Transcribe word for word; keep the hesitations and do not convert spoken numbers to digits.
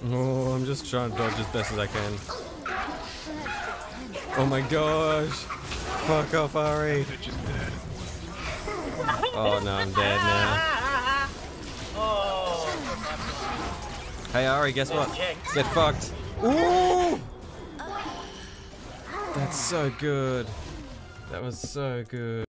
Oh, I'm just trying to dodge as best as I can. Oh my gosh! Fuck off, Ari! Oh no, I'm dead now. Hey Ari, guess what? Get fucked! Ooh! That's so good. That was so good.